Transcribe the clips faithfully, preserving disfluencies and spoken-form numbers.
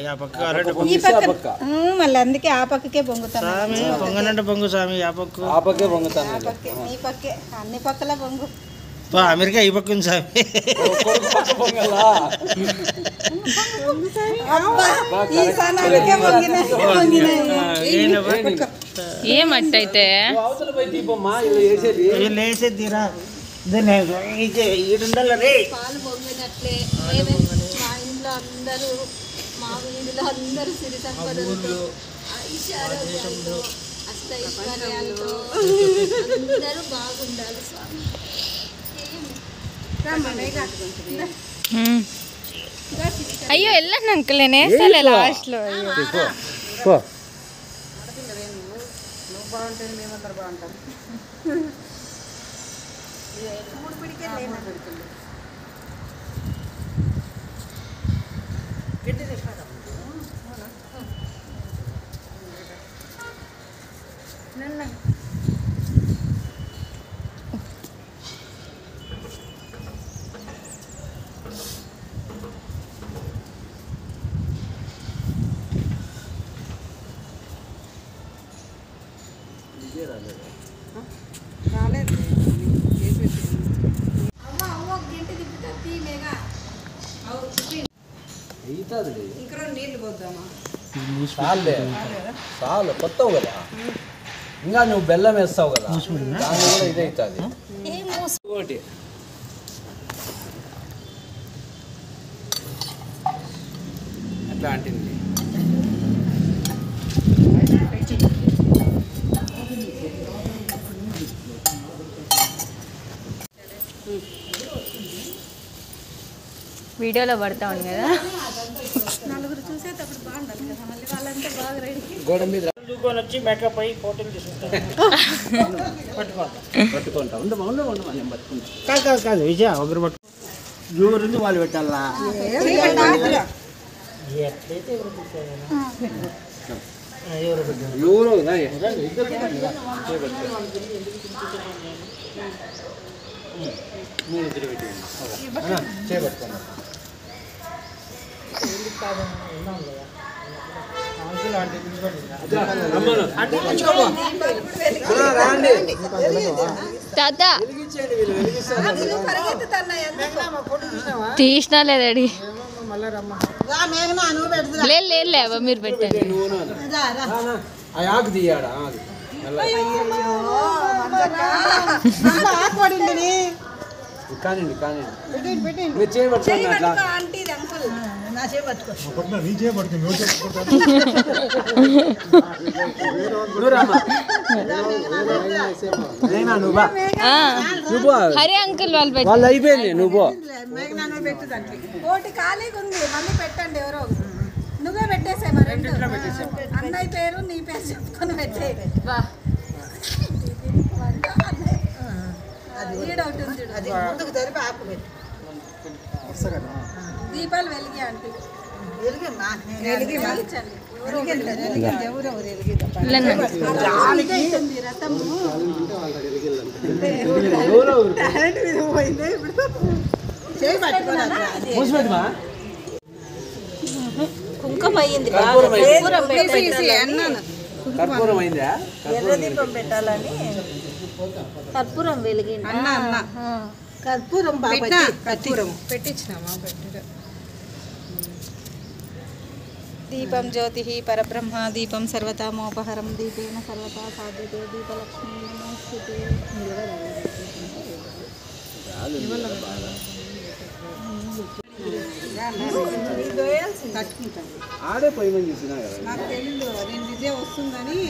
ఆ పక్క అరటి మళ్ళీ అందుకే ఆ పక్కకే పొంగుతాను స్వామి పొంగనంటే పొంగు స్వామి ఆ పక్క ఆ పక్కే పొంగుతాను నీ పక్కే అన్ని పక్కల పొంగు అమెరికా ఈ పక్క ఉంది స్వామి ఏమట్టయితే లేసేదిరా ఈడుండాల రే పాలు పొంగినట్లే మా ఇంట్లో అందరూ మా వీధిలో అందరూ సిరి సంపదలతో ఐశ్వర్యాలతో అష్టైశ్వర్యాలతో అందరూ బాగుండాలి స్వామి. అయ్యో వెళ్ళండి అంకుల్ నేను వేస్తాలే లాస్ట్లో. బాగుంటుంది మేమందరూ బాగుంటాం. మూడు పిడికే రాలేదు ఇంకా నీళ్ళు పోద్దామా చాలే చాలు కొత్తవు కదా ఇంకా నువ్వు బెల్లం వేస్తావు కదా దాని కూడా ఇదే అవుతుంది ఒకటి అట్లా అంటుంది వీడియోలో పడతా ఉంది కదా నలుగురు చూసేటప్పుడు బాగుండాలి కదా మళ్ళీ వాళ్ళంతా బాగా రెడీ గోడ మీద దూకొని వచ్చి మేకప్ అయ్యి ఫోటోలు తీసుకుంటాను పట్టుకుంటా పట్టుకుంటా ఉండమా ఉండమా ఉండమా నేను పట్టుకుంటా కాదు కాదు కాదు విజయ ఒకరు పట్టు ఎవరు వాళ్ళు పెట్టాలా ఎట్లయితే ఎవరు పెట్టారు ఎవరు పెట్టారు ఎవరు మీరు ఇద్దరు పెట్టి చేపట్టుకోండి తాత తీసినా లేదడి లేదు లేదు లేవా మీరు పెట్టండి ఆకు తీయాడా కానివ్వండి కానివ్వండి మీరు చేయబట్టుకోండి అట్లా హరే అంకుల్ వాళ్ళు పెట్టు వాళ్ళు అయిపోయింది నువ్వు కోటి ఖాళీగా ఉంది మళ్ళీ పెట్టండి ఎవరో నువ్వే పెట్టేసాయి మరి అన్నయ్య పేరు నీ పేరు చెప్పుకొని పెట్టే దీపాలు వెలిగి అంటే కుంకుమ అయింది కర్పూరం అయిందా ఎర్రదీపం పెట్టాలని కర్పూరం వెలిగింది అన్న అన్న కర్పూరం కర్పూరం పెట్టించినామా పెట్ట దీపం జ్యోతి పరబ్రహ్మ దీపం సర్వతామోపహరం దీపేన సర్వతా సాధ్యతే దీపలక్ష్మీ నమస్తే ఆడే పోయి చూసినా కదా నాకు తెలియదు నేను విజయ వస్తుందని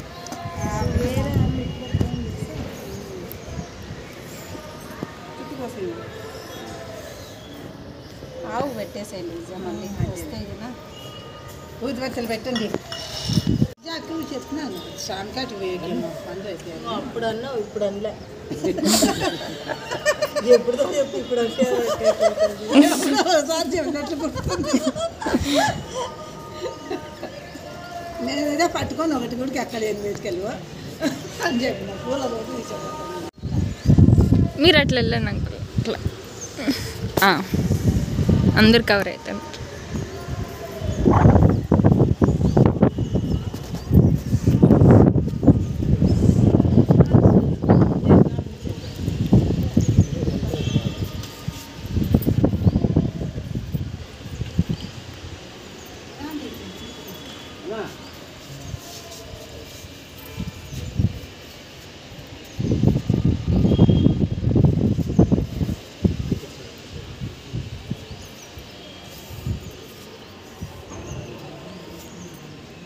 ఆవు పెట్టేసేయండి విజయ మళ్ళీ వస్తాయి కదా ఊదివత్తలు పెట్టండి చెప్తున్నాను షాన్కాటి పండు అయితే అప్పుడు అన్నావు ఇప్పుడు అనలే ఎప్పుడుతో చెప్తే ఇప్పుడు అంటే చెప్పినట్లు గుర్తుంది నేను ఇదే పట్టుకొని ఒకటి గుడికి ఎక్కడ ఏం వేసుకెళ్ళి అని చెప్పిన పూల రోజు తీసుకెళ్తాను మీరు అట్లా వెళ్ళండి అంకుల్ అట్లా అందరు కవర్ అవుతాను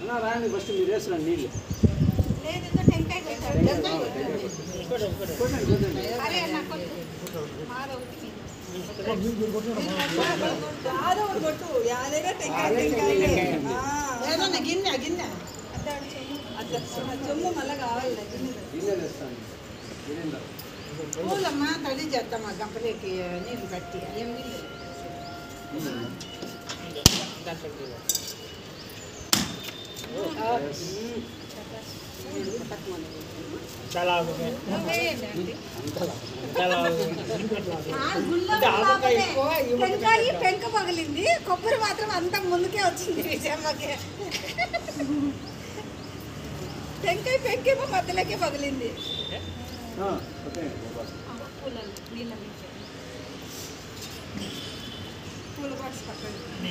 అన్న రాండి ఫస్ట్ మీరు వేసుకురండి నీళ్ళు గిన్నె గిన్నె చెమ్ము మళ్ళీ కావాలి గిన్నె తెస్తాను పూలమ్మా తడి చేద్దామా గంపలేకి నీళ్ళు కట్టి ఏం నీళ్ళు చాలా టెంకాయ పెంక పగిలింది కొబ్బరి మాత్రం అంత ముందుకే వచ్చింది విజయమ్మకి టెంకాయ పెంకేమో మధ్యలోకే పగిలింది పూల బాక్స్ పక్కన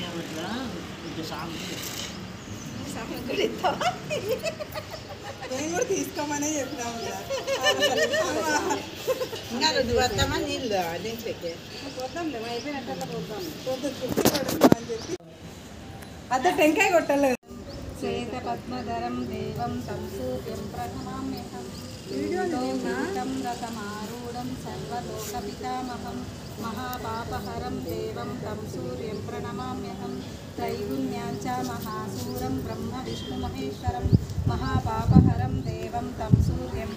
నేను కూడా తీసుకోమనే చెప్పినాము ఇంకా రెండు వద్దామా నీళ్ళు దీంట్లోకి పోద్దాంలే అయిపోయినట్టు పోద్దాం అని చెప్పి అదే టెంకాయ కొట్టాలి శ్వేత పద్మధరం దేవం సంసూర్యం ప్రథమామ్యహం వీడియోం రథమారూఢం సర్వలోకపితామహం మహాపాపహరం దేవం తం సూర్యం ప్రణమామ్యహం త్రైగుణ్యాంచ మహాసూరం బ్రహ్మ విష్ణు మహేశ్వరం మహాపాపహరం దేవం తం సూర్యం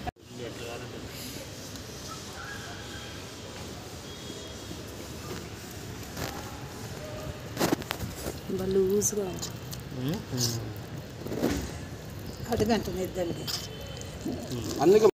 లూజ్గా అడుగంట నిద్రకి అందుకే